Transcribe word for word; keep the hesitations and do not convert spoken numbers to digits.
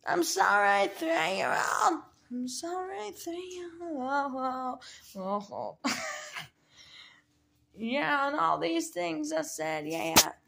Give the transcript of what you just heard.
I'm sorry, three-year-old. I'm sorry, three-year-old. Oh, oh, oh. Yeah, and all these things I said, yeah.